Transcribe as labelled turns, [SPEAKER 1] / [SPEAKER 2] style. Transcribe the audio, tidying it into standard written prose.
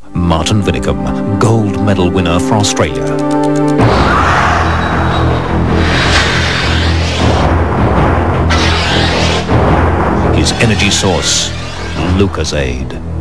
[SPEAKER 1] Martin Vinicum, gold medal winner for Australia. His energy source, Lucozade.